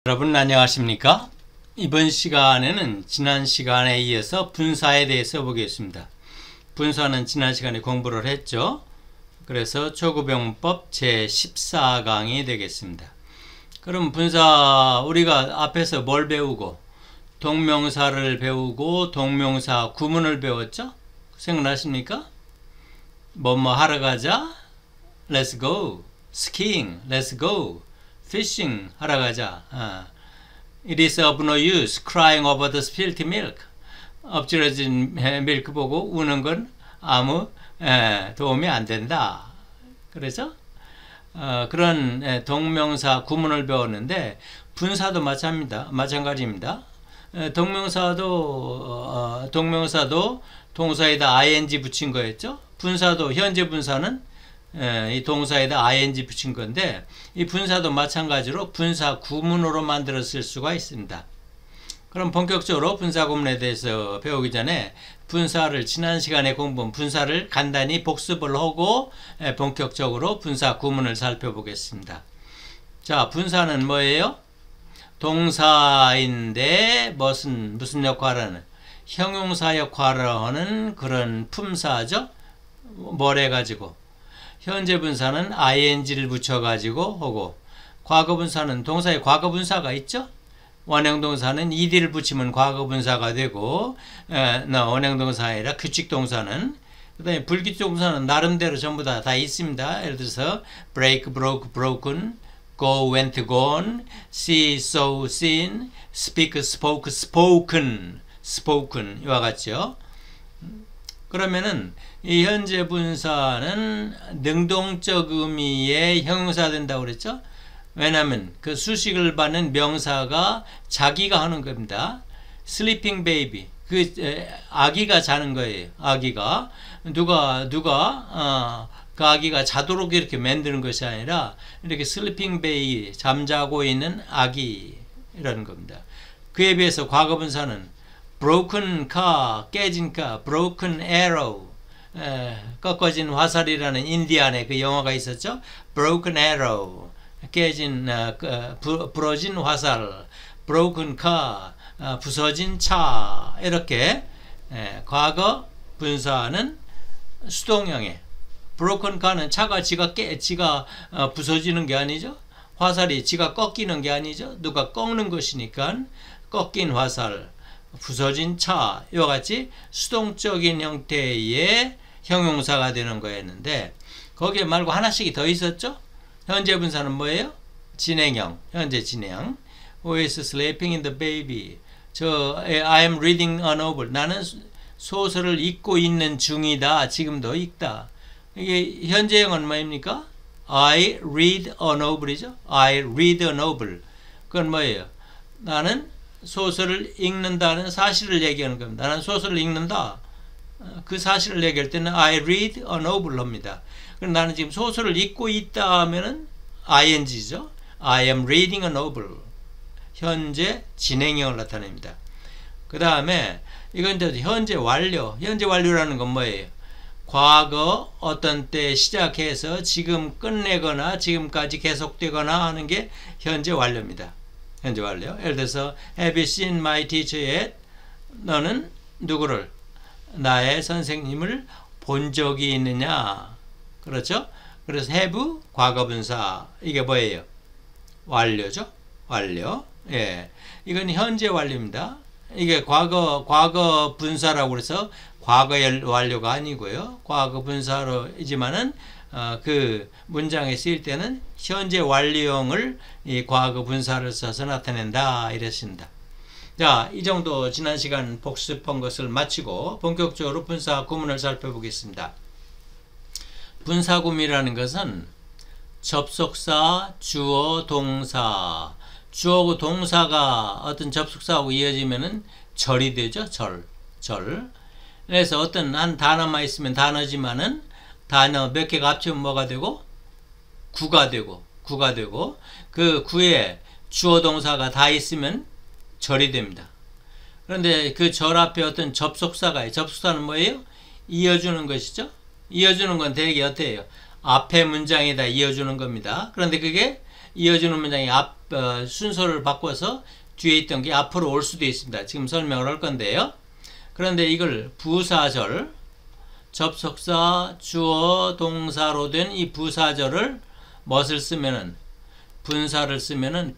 여러분 안녕하십니까? 이번 시간에는 지난 시간에 이어서 분사에 대해서 보겠습니다. 분사는 지난 시간에 공부를 했죠. 그래서 초급영문법 제14강이 되겠습니다. 그럼 분사 우리가 앞에서 뭘 배우고 동명사를 배우고 동명사 구문을 배웠죠? 생각나십니까? 뭐뭐 하러 가자, let's go, skiing, let's go, fishing 하러 가자. It is of no use crying over the spilt milk. 엎질러진 밀크 보고 우는 건 아무 도움이 안 된다. 그래서 그런 동명사 구문을 배웠는데 분사도 마찬가지입니다. 동명사도 동사에다 ing 붙인 거였죠. 분사도 현재 분사는 이 동사에다 ing 붙인 건데 이 분사도 마찬가지로 분사 구문으로 만들어 쓸 수가 있습니다. 그럼 본격적으로 분사 구문에 대해서 배우기 전에 분사를 지난 시간에 공부한 분사를 간단히 복습을 하고 본격적으로 분사 구문을 살펴보겠습니다. 자, 분사는 뭐예요? 동사인데 무슨 역할을 하는? 형용사 역할을 하는 그런 품사죠. 뭘 해가지고 현재 분사는 ing를 붙여가지고 하고 과거분사는 동사에 과거분사가 있죠. 원형동사는 ed를 붙이면 과거분사가 되고 원형동사 아니라 규칙동사는 그 다음에 불규칙동사는 나름대로 전부 다 있습니다. 예를 들어서 break, broke, broken, go, went, gone, see, saw, seen, speak, spoke, spoken, spoken 이와 같죠. 그러면은 이 현재 분사는 능동적 의미의 형용사 된다고 그랬죠. 왜냐하면 그 수식을 받는 명사가 자기가 하는 겁니다. sleeping baby, 그 아기가 자는 거예요. 아기가 누가 그 아기가 자도록 이렇게 만드는 것이 아니라 이렇게 sleeping baby, 잠자고 있는 아기라는 겁니다. 그에 비해서 과거분사는 broken car, 깨진 car, broken arrow, 꺾어진 화살이라는 인디안의 그 영화가 있었죠. broken arrow, 깨진 부러진 화살, broken car, 부서진 차. 이렇게 과거 분사는 수동형에 broken car는 차가 지가 부서지는 게 아니죠. 화살이 지가 꺾이는 게 아니죠. 누가 꺾는 것이니까 꺾인 화살, 부서진 차 이와 같이 수동적인 형태의 형용사가 되는 거였는데 거기에 말고 하나씩이 더 있었죠. 현재 분사는 뭐예요? 진행형, 현재 진행. Who is sleeping in the baby? I am reading a novel. 나는 소설을 읽고 있는 중이다. 지금도 읽다. 이게 현재형은 뭐입니까? I read a novel이죠. I read a novel. 그건 뭐예요? 나는 소설을 읽는다는 사실을 얘기하는 겁니다. 나는 소설을 읽는다. 그 사실을 얘기할 때는 I read a novel 합니다. 그럼 나는 지금 소설을 읽고 있다 하면은 ing죠. I am reading a novel. 현재 진행형을 나타냅니다. 그 다음에 이건 이제 현재 완료. 현재 완료라는 건 뭐예요? 과거 어떤 때 시작해서 지금 끝내거나 지금까지 계속되거나 하는 게 현재 완료입니다. 현재 완료. 예를 들어서 Have you seen my teacher yet? 너는 누구를? 나의 선생님을 본 적이 있느냐? 그렇죠? 그래서 have 과거분사 이게 뭐예요? 완료죠? 완료. 예, 이건 현재 완료입니다. 이게 과거 분사라고 해서 과거의 완료가 아니고요. 과거 분사로이지만은 그 문장에 쓰일 때는 현재 완료형을 이 과거 분사를 써서 나타낸다 이랬습니다. 자, 이 정도 지난 시간 복습한 것을 마치고 본격적으로 분사 구문을 살펴보겠습니다. 분사 구문이라는 것은 접속사, 주어, 동사, 주어고 동사가 어떤 접속사하고 이어지면은 절이 되죠. 절. 그래서 어떤 한 단어만 있으면 단어지만은 단어 몇 개가 합치면 뭐가 되고? 구가 되고 그 구에 주어 동사가 다 있으면 절이 됩니다. 그런데 그 절 앞에 어떤 접속사가 있어요. 접속사는 뭐예요? 이어주는 것이죠. 이어주는 건 대개 어때요? 앞에 문장에다 이어주는 겁니다. 그런데 그게 이어주는 문장이 순서를 바꿔서 뒤에 있던 게 앞으로 올 수도 있습니다. 지금 설명을 할 건데요. 그런데 이걸 부사절, 접속사, 주어, 동사로 된 이 부사절을 무엇을 쓰면은 분사를 쓰면은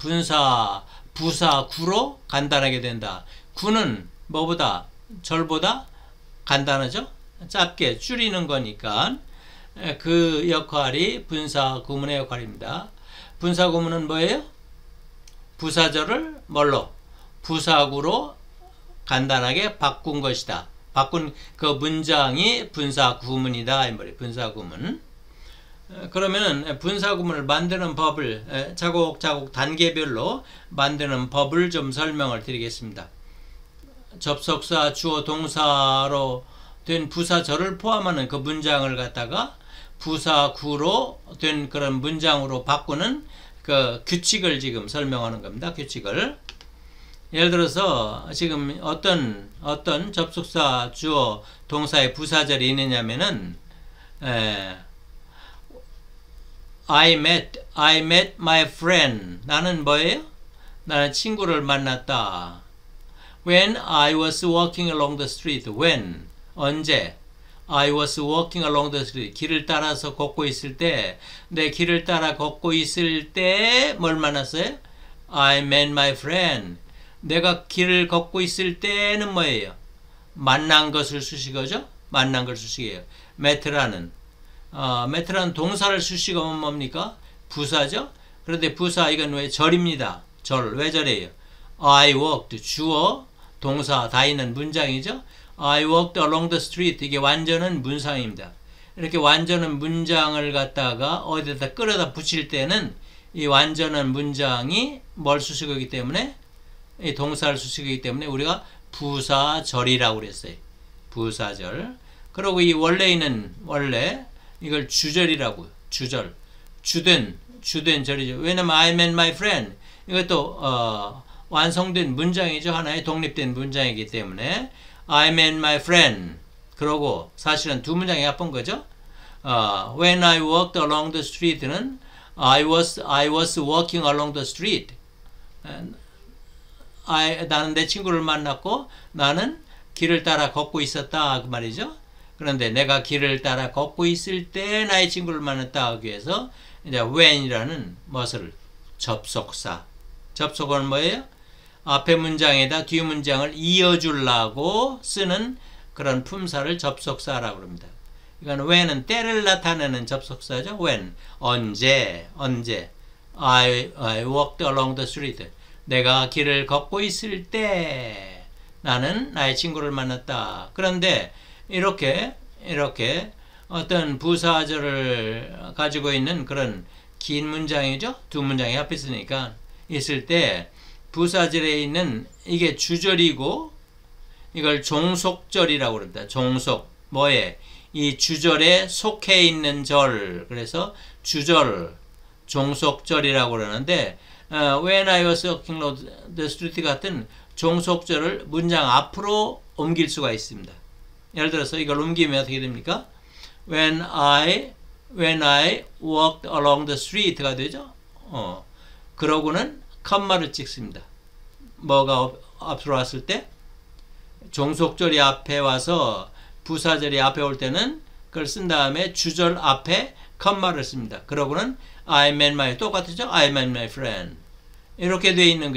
부사구로 간단하게 된다. 구는 뭐보다 절보다 간단하죠? 짧게 줄이는 거니까 그 역할이 분사구문의 역할입니다. 분사구문은 뭐예요? 부사절을 뭘로? 부사구로 간단하게 바꾼 것이다. 바꾼 그 문장이 분사구문이다. 이 말이에요. 분사구문. 그러면은 분사구문을 만드는 법을 차곡차곡 단계별로 만드는 법을 좀 설명을 드리겠습니다. 접속사, 주어, 동사로 된 부사절을 포함하는 그 문장을 갖다가 부사구로 된 그런 문장으로 바꾸는 그 규칙을 지금 설명하는 겁니다. 규칙을. 예를 들어서 지금 어떤 접속사, 주어, 동사의 부사절이 있느냐면은 I met my friend. 나는 뭐예요? 나는 친구를 만났다. When I was walking along the street. When? 언제? I was walking along the street. 길을 따라서 걷고 있을 때, 내 길을 따라 걷고 있을 때 뭘 만났어요? I met my friend. 내가 길을 걷고 있을 때는 뭐예요? 만난 것을 수식어죠? 만난 걸 수식이에요. met라는 동사를 수식어면 뭡니까? 부사죠? 그런데 부사 이건 왜 절입니다. 절. 왜 절이에요? I walked. 주어, 동사 다 있는 문장이죠? I walked along the street. 이게 완전한 문장입니다. 이렇게 완전한 문장을 갖다가 어디다 끌어다 붙일 때는 이 완전한 문장이 뭘 수식어이기 때문에 이 동사를 수식이기 때문에 우리가 부사절이라고 그랬어요. 부사절. 그리고 이 원래 이걸 주절이라고요. 주절. 주된 절이죠. 왜냐면 I met my friend. 이것도 완성된 문장이죠. 하나의 독립된 문장이기 때문에 I met my friend. 그러고 사실은 두 문장이 합한 거죠. When I walked along the street는 I was walking along the street. 나는 내 친구를 만났고 나는 길을 따라 걷고 있었다 그 말이죠. 그런데 내가 길을 따라 걷고 있을 때 나의 친구를 만났다 하기 위해서 이제 when이라는 무엇을 접속사. 접속은 뭐예요? 앞에 문장에다 뒤 문장을 이어주려고 쓰는 그런 품사를 접속사라고 합니다. 이건 when은 때를 나타내는 접속사죠. when. 언제. I walked along the street. 내가 길을 걷고 있을 때 나는 나의 친구를 만났다. 그런데 이렇게 어떤 부사절을 가지고 있는 그런 긴 문장이죠. 두 문장이 합했으니까 있을 때 부사절에 있는 이게 주절이고 이걸 종속절이라고 합니다. 종속. 뭐에? 이 주절에 속해 있는 절. 그래서 주절, 종속절이라고 그러는데 When I was walking along the street 같은 종속절을 문장 앞으로 옮길 수가 있습니다. 예를 들어서 이걸 옮기면 어떻게 됩니까? When I walked along the street가 되죠. 그러고는 컴마를 찍습니다. 뭐가 앞으로 왔을 때? 종속절이 앞에 와서 부사절이 앞에 올 때는 그걸 쓴 다음에 주절 앞에 컴마를 씁니다. 그러고는 I met my 똑같죠? I met my friend. 이렇게 되어 있는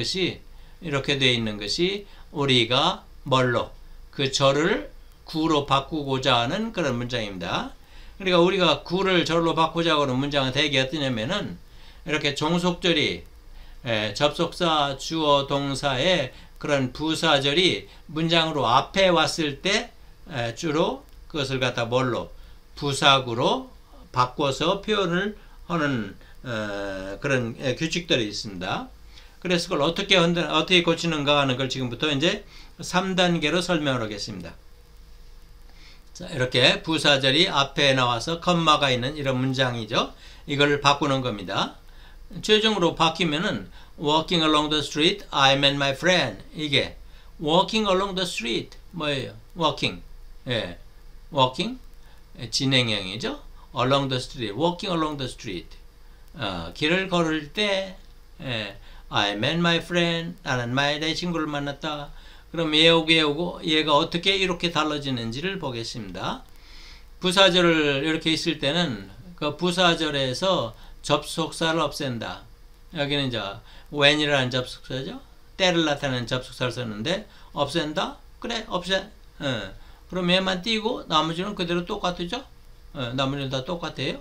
것이 우리가 뭘로? 그 절을 구로 바꾸고자 하는 그런 문장입니다. 그러니까 우리가 구를 절로 바꾸자고 하는 문장은 대개 어떠냐면은 이렇게 종속절이 접속사, 주어, 동사의 그런 부사절이 문장으로 앞에 왔을 때 주로 그것을 갖다 뭘로? 부사구로 바꿔서 표현을 하는 그런 규칙들이 있습니다. 그래서 그걸 어떻게 고치는가 하는 걸 지금부터 이제 3단계로 설명을 하겠습니다. 자, 이렇게 부사절이 앞에 나와서 컴마가 있는 이런 문장이죠. 이걸 바꾸는 겁니다. 최종으로 바뀌면은 walking along the street, I met my friend. 이게 walking along the street 뭐예요? walking. 예. walking 진행형이죠. along the street. walking along the street. 길을 걸을 때 I met my friend. 나는 내 친구를 만났다. 그럼 얘하고 얘가 어떻게 이렇게 달라지는지를 보겠습니다. 부사절을 이렇게 있을 때는 그 부사절에서 접속사를 없앤다. 여기는 이제 when이라는 접속사죠. 때를 나타내는 접속사를 썼는데 없앤다? 그래, 없애. 그럼 얘만 띄고 나머지는 그대로 똑같죠? 나머지는 다 똑같아요.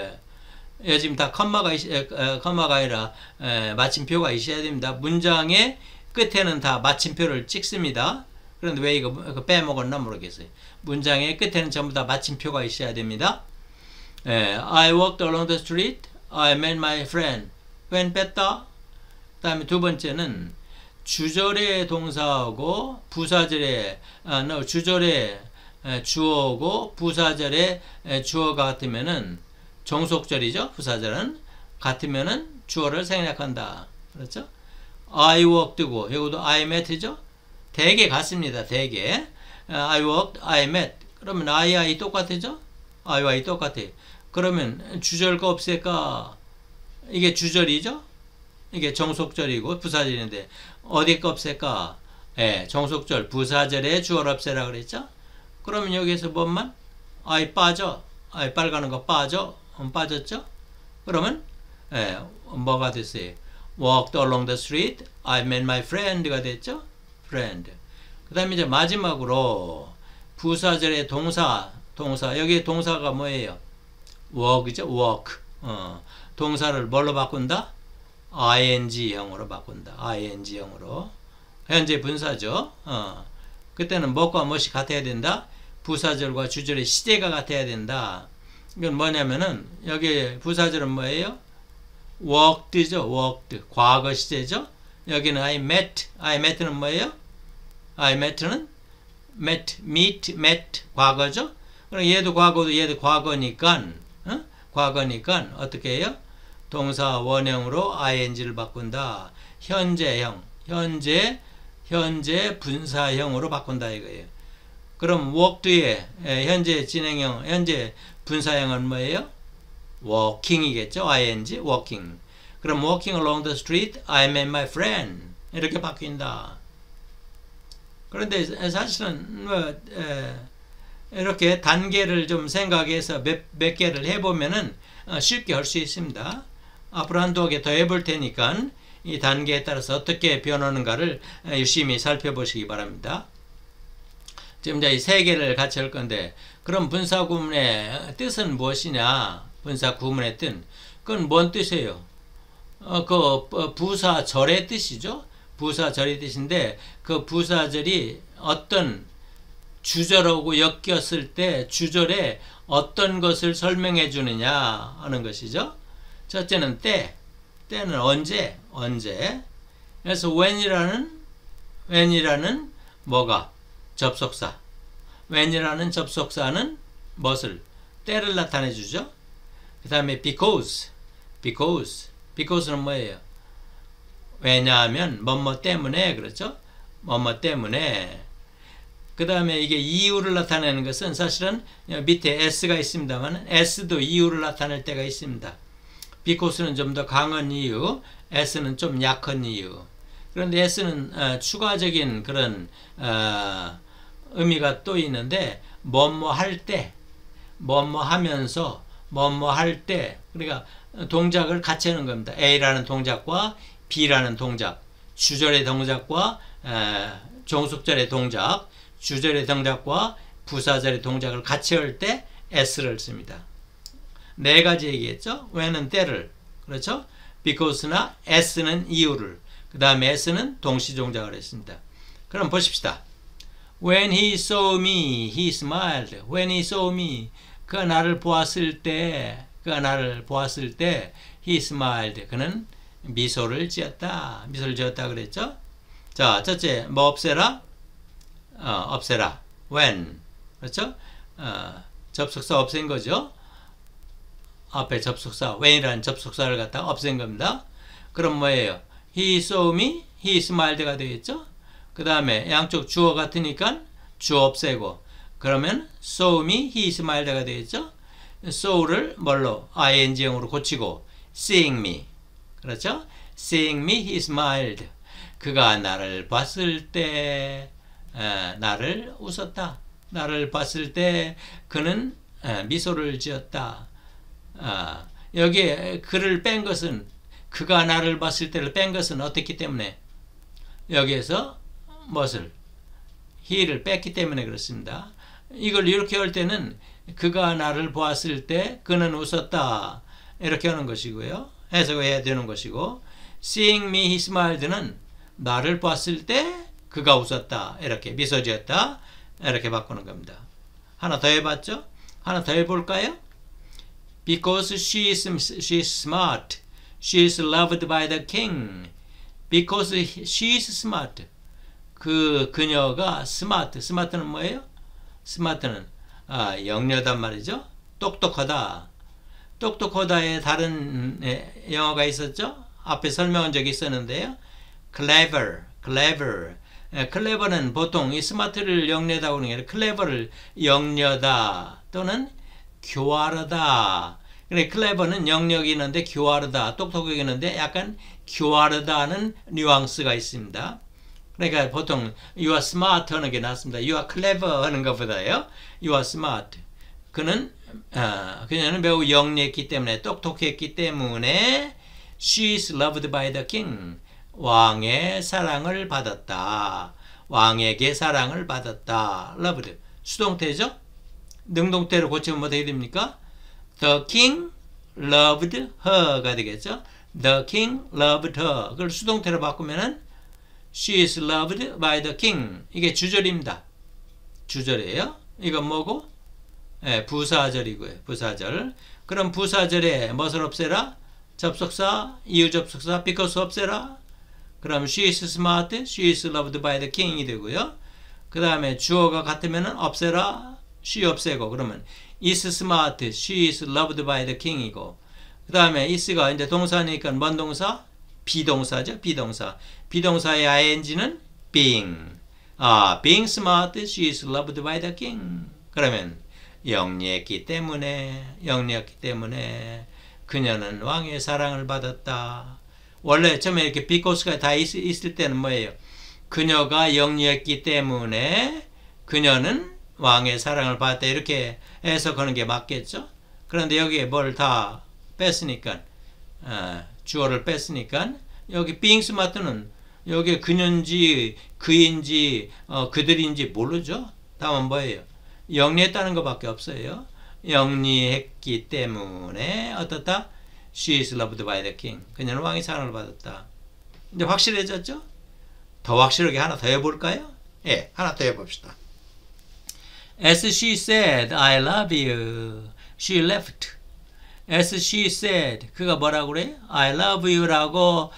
지금 다 컴마가 아니라 마침표가 있어야 됩니다. 문장의 끝에는 다 마침표를 찍습니다. 그런데 왜 이거 빼먹었나 모르겠어요. 문장의 끝에는 전부 다 마침표가 있어야 됩니다. I walked along the street. I met my friend. when 뺐다. 그 다음에 두 번째는 주절의 동사하고 부사절의 주절의 주어고 부사절의 주어가 같으면은 종속절이죠. 부사절은 같으면은 주어를 생략한다. 그렇죠? I walked고 이것도 I met죠. 대개 같습니다. 대개 I walked, I met. 그러면 I 똑같죠? I와 똑같아. 그러면 주절과 없앨까? 이게 주절이죠? 이게 정속절이고 부사절인데 어디 거 없앨까? 정속절 부사절에 주어를 없애라 그랬죠? 그러면 여기서 뭔만? I 빠져. I 빨가는 거 빠져. 빠졌죠? 그러면 뭐가 됐어요? Walked along the street. I met my friend가 됐죠? friend. 그 다음에 이제 마지막으로 부사절의 동사 여기 동사가 뭐예요? walk이죠? walk. 동사를 뭘로 바꾼다? ing형으로 바꾼다. ing형으로. 현재 분사죠. 그때는 뭐과 무엇이 같아야 된다? 부사절과 주절의 시제가 같아야 된다. 이건 뭐냐면은 여기 부사절은 뭐예요? walked죠. walked. 과거 시제죠. 여기는 I met는 뭐예요? I met는 met 과거죠. 그럼 얘도 과거도 얘도 과거니까 과거니까 어떻게 해요? 동사 원형으로 ing를 바꾼다. 현재형, 현재 분사형으로 바꾼다 이거예요. 그럼 walked의 현재 진행형, 현재 분사형은 뭐예요? walking이겠죠. ing, walking. 그럼 walking along the street, I met my friend. 이렇게 바뀐다. 그런데 사실은 이렇게 단계를 좀 생각해서 몇 개를 해보면은 쉽게 할 수 있습니다. 앞으로 한두 개 더 해볼 테니까 이 단계에 따라서 어떻게 변하는가를 유심히 살펴보시기 바랍니다. 지금 이제 이 세 개를 같이 할 건데, 그럼 분사 구문의 뜻은 무엇이냐? 분사 구문의 뜻. 그건 뭔 뜻이에요? 부사절의 뜻이죠. 부사절의 뜻인데, 그 부사절이 어떤 주절하고 엮였을 때 주절에 어떤 것을 설명해 주느냐 하는 것이죠. 첫째는 때는 언제. 그래서 when이라는 뭐가? 접속사. when이라는 접속사는 무엇을? 때를 나타내 주죠. 그 다음에 because는 뭐예요? 왜냐하면 뭐뭐 때문에, 그렇죠? 뭐뭐 때문에. 그 다음에 이게 이유를 나타내는 것은 사실은 밑에 s가 있습니다만 s도 이유를 나타낼 때가 있습니다. because는 좀 더 강한 이유, s는 좀 약한 이유. 그런데 s는 추가적인 그런 의미가 또 있는데, 뭐뭐 할 때, 뭐뭐 하면서, 뭐뭐 할 때, 그러니까 동작을 같이 하는 겁니다. A라는 동작과 B라는 동작, 주절의 동작과 종속절의 동작, 주절의 동작과 부사절의 동작을 같이 할 때 S를 씁니다. 네 가지 얘기했죠. when은 때를, 그렇죠? because나 S는 이유를, 그 다음에 S는 동시 동작을 했습니다. 그럼 보십시다. When he saw me, he smiled. When he saw me, 그가 나를 보았을 때, he smiled. 그는 미소를 지었다. 그랬죠? 자, 첫째, 뭐 없애라? 없애라. when. 그렇죠? 접속사 없앤 거죠? 앞에 접속사, when이라는 접속사를 갖다가 없앤 겁니다. 그럼 뭐예요? He saw me, he smilед가 되겠죠? 그 다음에 양쪽 주어 같으니까 주어 없애고, 그러면 saw me, he smilед가 되겠죠? saw를 뭘로? ing형으로 고치고 seeing me. 그렇죠? Seeing me, he smiled. 그가 나를 봤을 때 나를 웃었다. 나를 봤을 때 그는 미소를 지었다. 여기에 그를 뺀 것은, 그가 나를 봤을 때를 뺀 것은 어떻기 때문에, 여기에서 무엇을? he를 뺐기 때문에 그렇습니다. 이걸 이렇게 할 때는 그가 나를 보았을 때 그는 웃었다, 이렇게 하는 것이고요. 해석을 해야 되는 것이고, seeing me he smiled는 나를 봤을 때 그가 웃었다, 이렇게 미소 지었다, 이렇게 바꾸는 겁니다. 하나 더 해봤죠? 하나 더 해볼까요? Because she is smart, she is loved by the king. Because she is smart. 그녀가 스마트는 뭐예요? 스마트는 영려단 말이죠. 똑똑하다. 똑똑하다에 다른 영어가 있었죠? 앞에 설명한 적이 있었는데요. clever는 보통 이 스마트를 영려다 하는 게 아니라 clever를 영려다 또는 교활하다. 그래, clever는 영역이 있는데 교활하다, 똑똑하게 있는데 약간 교활하다는 뉘앙스가 있습니다. 그러니까 보통 you are smart 하는 게 낫습니다. you are clever 하는 것보다요. you are smart. 그녀는 매우 영리했기 때문에, 똑똑했기 때문에 she is loved by the king. 왕의 사랑을 받았다. 왕에게 사랑을 받았다. loved. 수동태죠? 능동태로 고치면 어떻게 됩니까? The king loved her가 되겠죠? The king loved her. 그걸 수동태로 바꾸면은 she is loved by the king. 이게 주절입니다. 주절이에요. 이건 뭐고? 부사절이고요. 부사절. 그럼 부사절에 무엇을 없애라? 접속사, 이유 접속사, because 없애라. 그럼 she is smart, she is loved by the king이 되고요. 그 다음에 주어가 같으면 없애라, she 없애고, 그러면 is smart, she is loved by the king이고, 그 다음에 is가 이제 동사니까 뭔 동사? 비동사죠. 비동사의 ing는 being. being smart, she is loved by the king. 그러면 영리했기 때문에 그녀는 왕의 사랑을 받았다. 원래 처음에 이렇게 because가 다 있을 때는 뭐예요? 그녀가 영리했기 때문에 그녀는 왕의 사랑을 받았다, 이렇게 해석하는 게 맞겠죠? 그런데 여기에 뭘 다 뺐으니까, 주어를 뺐으니까, 여기 being smart는 여기 그녀인지 그인지 그들인지 모르죠? 다음은 뭐예요? 영리했다는 것밖에 없어요. 영리했기 때문에 어떻다? She is loved by the king. 그녀는 왕의 사랑을 받았다. 이제 확실해졌죠? 더 확실하게 하나 더 해볼까요? 예, 하나 더 해봅시다. As she said, I love you, she left. As she said, 그가 뭐라고 그래요? I love you라고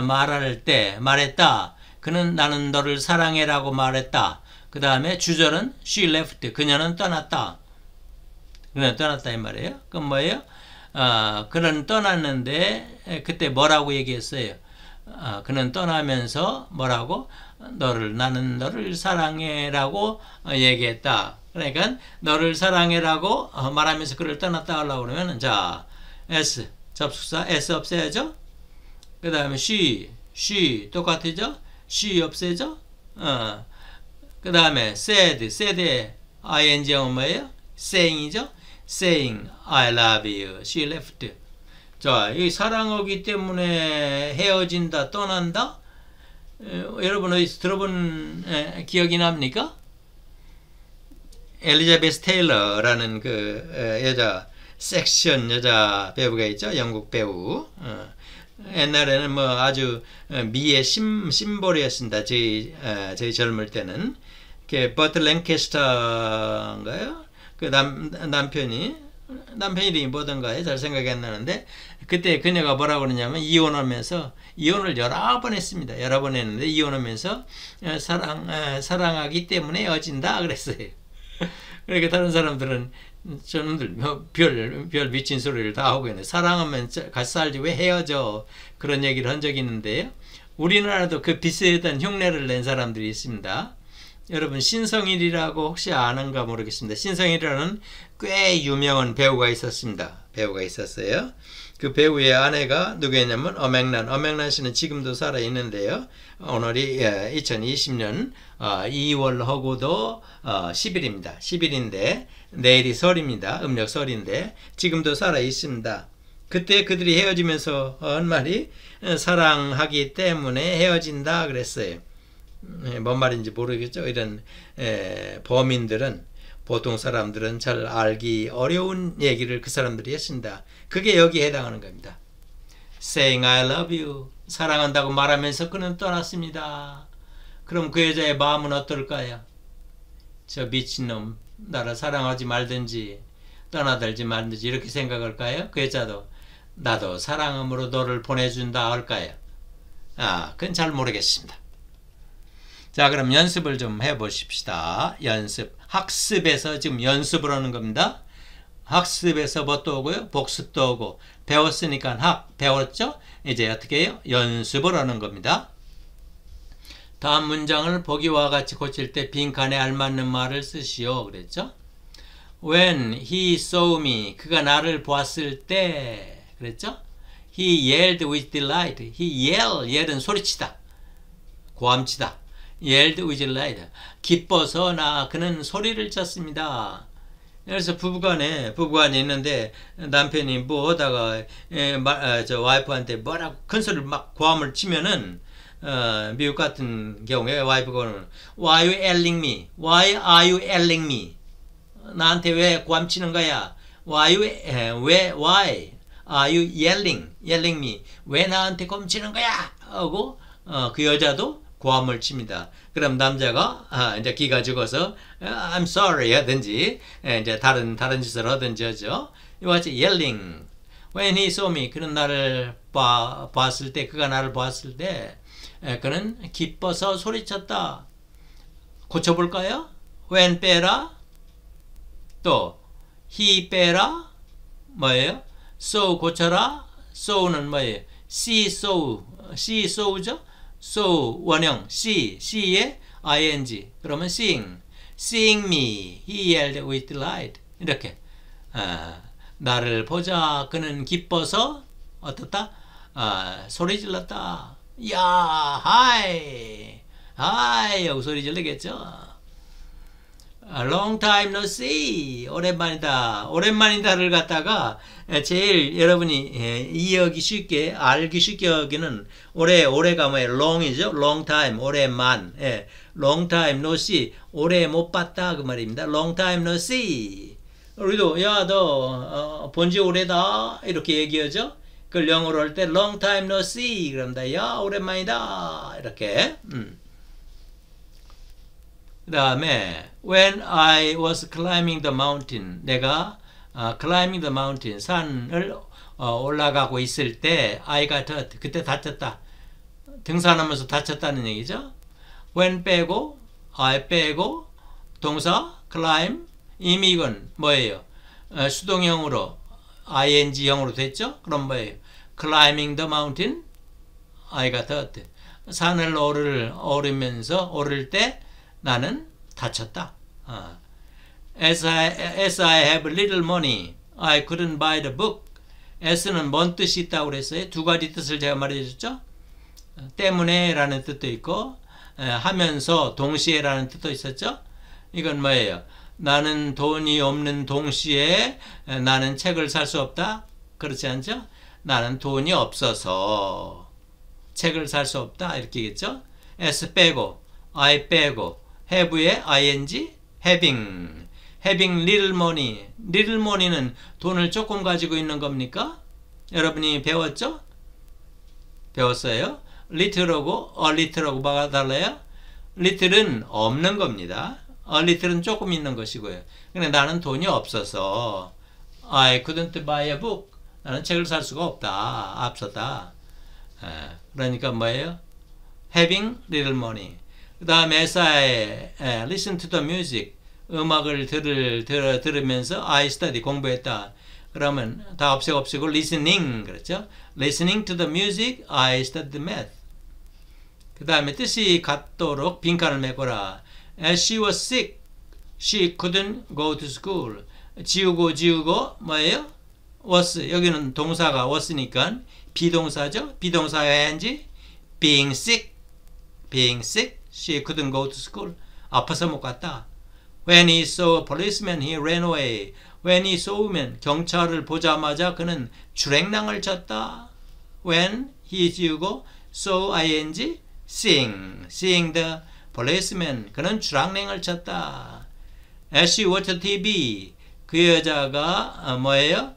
말했다. 그는 나는 너를 사랑해라고 말했다. 그 다음에 주절은 she left, 그녀는 떠났다. 그녀는 떠났다 이 말이에요. 그럼 뭐예요? 그는 떠났는데 그때 뭐라고 얘기했어요? 그는 떠나면서 뭐라고? 나는 너를 사랑해라고 얘기했다. 그러니까 너를 사랑해라고 말하면서 그를 떠났다 하려고 그러면, 자, S 접속사 S 없애야죠. 그 다음에 she 똑같죠? she 없애죠. 그 다음에 said의 ing은 뭐예요? saying이죠. saying I love you, she left. 자, 이 사랑하기 때문에 헤어진다, 떠난다. 여러분 어디서 들어본 기억이 납니까? 엘리자베스 테일러라는 그 섹션 여자 배우가 있죠. 영국 배우. 옛날에는 뭐 아주 미의 심볼이었습니다. 저희 젊을 때는. 버트 랭캐스터인가요? 그 남편이 이름이 뭐던가요? 잘 생각이 안 나는데, 그때 그녀가 뭐라고 그러냐면, 이혼을 여러 번 했습니다. 여러 번 했는데, 이혼하면서 사랑하기 때문에 헤어진다 그랬어요. 그러니까 다른 사람들은 저놈들 별 미친 소리를 다 하고 있네. 사랑하면 같이 살지 왜 헤어져? 그런 얘기를 한 적이 있는데요. 우리나라도 그 비슷한 흉내를 낸 사람들이 있습니다. 여러분 신성일이라고 혹시 아는가 모르겠습니다. 신성일이라는 꽤 유명한 배우가 있었습니다. 배우가 있었어요. 그 배우의 아내가 누구였냐면 어맹란 씨는 지금도 살아 있는데요. 오늘이 2020년 2월하고도 10일입니다. 10일인데 내일이 설입니다. 음력 설인데 지금도 살아 있습니다. 그때 그들이 헤어지면서 한 말이 사랑하기 때문에 헤어진다 그랬어요. 뭔 말인지 모르겠죠. 이런 범인들은, 보통 사람들은 잘 알기 어려운 얘기를 그 사람들이 했습니다. 그게 여기에 해당하는 겁니다. Saying I love you, 사랑한다고 말하면서 그는 떠났습니다. 그럼 그 여자의 마음은 어떨까요? 저 미친놈, 나를 사랑하지 말든지 떠나들지 말든지 이렇게 생각할까요? 그 여자도 나도 사랑함으로 너를 보내준다 할까요? 그건 잘 모르겠습니다. 자, 그럼 연습을 좀 해보십시다. 연습. 학습에서 지금 연습을 하는 겁니다. 학습에서 뭣도 오고요? 복습도 오고. 배웠으니까 배웠죠? 이제 어떻게 해요? 연습을 하는 겁니다. 다음 문장을 보기와 같이 고칠 때 빈칸에 알맞는 말을 쓰시오. 그랬죠? When he saw me, 그가 나를 보았을 때, 그랬죠? He yelled with delight. He yell은 소리치다, 고함치다. yelled with delight. 기뻐서 그는 소리를 쳤습니다. 그래서 부부간에 있는데 남편이 뭐 하다가 저 와이프한테 뭐라고 큰 소리를 막 고함을 치면은 미국 같은 경우에 와이프가 Why are you yelling me? Why are you yelling me? 나한테 왜 고함치는 거야? Why are you yelling me? 왜 나한테 고함치는 거야? 하고 그 여자도 고함을 칩니다. 그럼 남자가 이제 기가 죽어서 I'm sorry 하든지 이제 다른 짓을 하든지 하죠. 이와 같이 yelling. When he saw me, 그는 나를 봤을 때, 그가 나를 봤을 때 그는 기뻐서 소리쳤다. 고쳐볼까요? when 빼라, 또 he 빼라, 뭐예요? so 고쳐라. so는 뭐예요? see sow죠? so 원형 see에 ing, 그러면 seeing me, he yelled with delight. 이렇게 나를 보자 그는 기뻐서 어떻다? 소리 질렀다. 야, 하이 하고 소리 질르겠죠. long time no see, 오랜만이다를 갖다가 제일 여러분이 이해하기 쉽게, 알기 쉽게 하기는 올해가 뭐예요? long이죠. long time, 오랜만. long time no see, 오래 못 봤다 그 말입니다. long time no see. 우리도 야, 너 본지 오래다 이렇게 얘기하죠. 그걸 영어로 할 때 long time no see 그럽니다. 야, 오랜만이다 이렇게. 그 다음에 when I was climbing the mountain, 내가 climbing the mountain, 산을 올라가고 있을 때 I got hurt, 그때 다쳤다. 등산하면서 다쳤다는 얘기죠. when 빼고 I 빼고 동사 climb, 이미 이건 뭐예요? 수동형으로 ing형으로 됐죠. 그럼 뭐예요? climbing the mountain, I got hurt. 산을 오를 때 나는 다쳤다. As I have little money, I couldn't buy the book. S는 뭔 뜻이 있다고 그랬어요? 두 가지 뜻을 제가 말해줬죠. 때문에 라는 뜻도 있고 하면서 동시에 라는 뜻도 있었죠. 이건 뭐예요? 나는 돈이 없는 동시에 나는 책을 살 수 없다. 그렇지 않죠? 나는 돈이 없어서 책을 살 수 없다. 이렇게겠죠. S 빼고 I 빼고 have에 ing, having little money. little money는 돈을 조금 가지고 있는 겁니까? 여러분이 배웠죠? 배웠어요? little하고 a little하고 뭐가 달라요? little은 없는 겁니다. a little은 조금 있는 것이고요. 근데 나는 돈이 없어서 I couldn't buy a book. 나는 책을 살 수가 없다. 앞서다. 그러니까 뭐예요? having little money. 그 다음에 as I listen to the music, 음악을 들으면서 I study, 공부했다. 그러면 다 없애고 listening, 그렇죠? listening to the music, I studied math. 그 다음에 뜻이 같도록 빈칸을 메꿔라. As she was sick, she couldn't go to school. 지우고 뭐예요? was 여기는 동사가 was니까 비동사죠. 비동사의 ing being sick. She couldn't go to school. 아파서 못 갔다. When he saw a policeman, he ran away. When he saw면 경찰을 보자마자 그는 주랭랑을 쳤다. When he 지우고 saw ing seeing the policeman 그는 주랑냉을 쳤다. As she watched TV 그 여자가 뭐예요?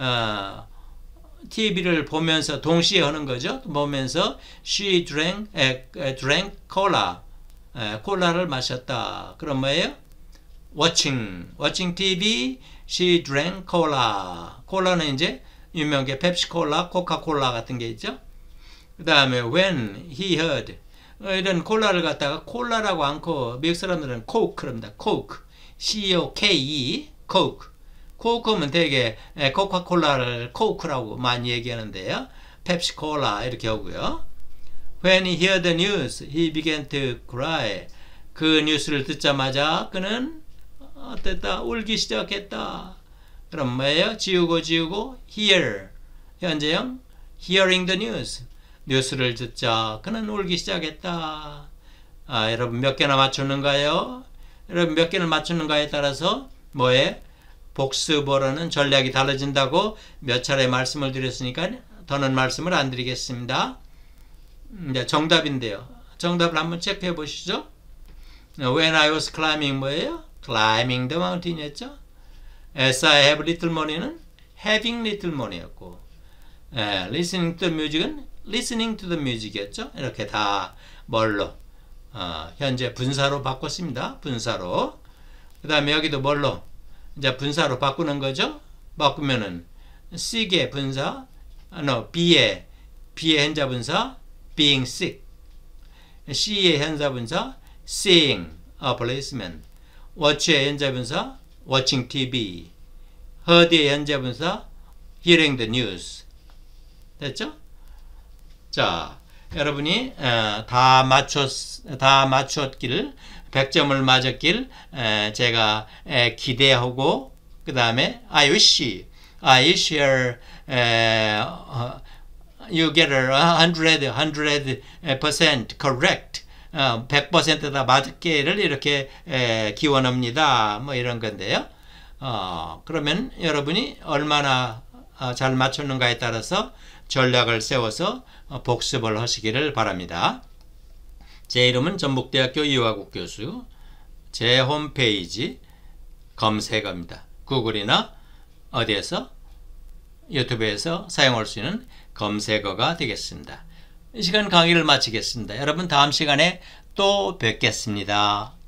TV를 보면서 동시에 하는 거죠. 보면서 she drank cola. 콜라를 마셨다. 그럼 뭐예요? watching TV, she drank cola. 콜라는 이제 유명한 게 펩시콜라, 코카콜라 같은 게 있죠. 그 다음에 when he heard 이런 콜라를 갖다가 콜라라고 않고 미국 사람들은 coke랍니다. coke, C-O-K-E, coke. 코크면 되게 코카콜라를 코크라고 많이 얘기하는데요. 펩시콜라 이렇게 하고요. When he heard the news, he began to cry. 그 뉴스를 듣자마자 그는 어땠다? 울기 시작했다. 그럼 뭐예요? 지우고 hear. 현재형 hearing the news. 뉴스를 듣자 그는 울기 시작했다. 여러분 몇 개나 맞추는가요? 여러분 몇 개를 맞추는가에 따라서 뭐에 복습어로는 전략이 달라진다고 몇 차례 말씀을 드렸으니까 더는 말씀을 안 드리겠습니다. 이제 정답인데요. 정답을 한번 체크해 보시죠. When I was climbing 뭐예요? Climbing the mountain이었죠. As I have little money는 having little money였고 listening to the music은 listening to the music이었죠. 이렇게 다 뭘로? 현재 분사로 바꿨습니다. 분사로. 그 다음에 여기도 뭘로? 이제 분사로 바꾸는 거죠. 바꾸면은 sick의 분사, be의 현자 분사 being sick, see의 현자 분사 seeing a policeman, watch의 현자 분사 watching TV, heard의 현자 분사 hearing the news. 됐죠? 자, 여러분이 다 맞췄길 100점을 맞았길 제가 기대하고 그 다음에 I wish you get 100% correct 100% 다 맞기를 이렇게 기원합니다. 뭐 이런 건데요. 그러면 여러분이 얼마나 잘 맞췄는가에 따라서 전략을 세워서 복습을 하시기를 바랍니다. 제 이름은 전북대학교 이화국 교수. 제 홈페이지 검색어입니다. 구글이나 어디에서 유튜브에서 사용할 수 있는 검색어가 되겠습니다. 이 시간 강의를 마치겠습니다. 여러분 다음 시간에 또 뵙겠습니다.